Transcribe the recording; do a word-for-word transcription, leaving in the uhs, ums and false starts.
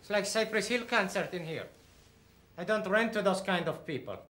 It's like Cypress Hill concert in here. I don't rent to those kind of people.